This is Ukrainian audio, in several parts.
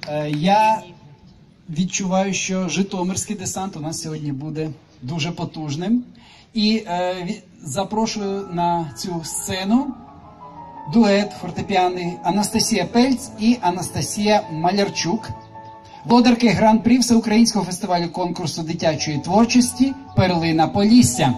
Я відчуваю, що житомирський десант у нас сьогодні буде дуже потужним. І запрошую на цю сцену дует фортепіаний Анастасія Пельц і Анастасія Малярчук, володарки Гран-прі Всеукраїнського фестивалю конкурсу дитячої творчості «Перлина Полісся».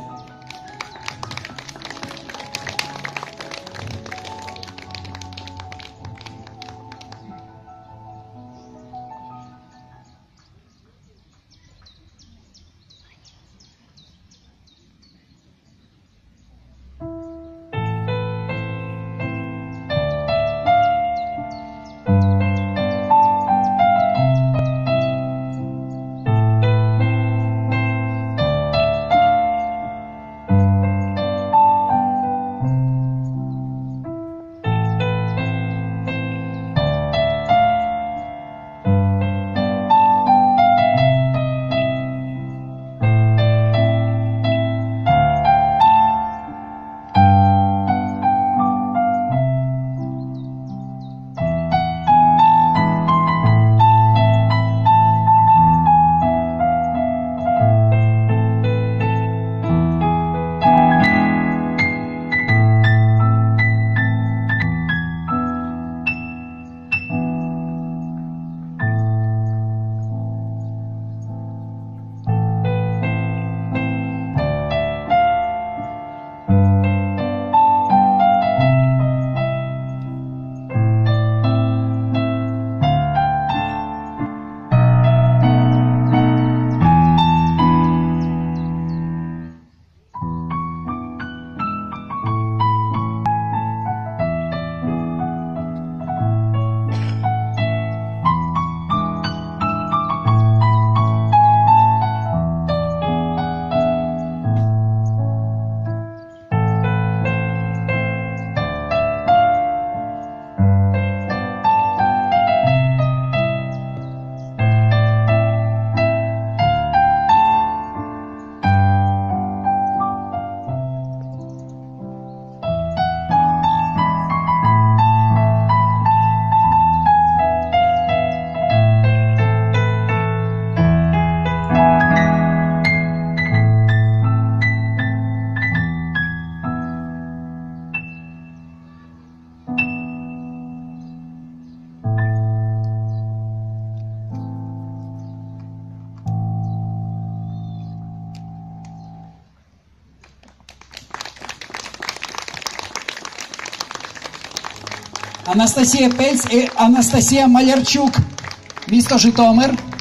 Анастасія Пельц і Анастасія Малярчук, місто Житомир.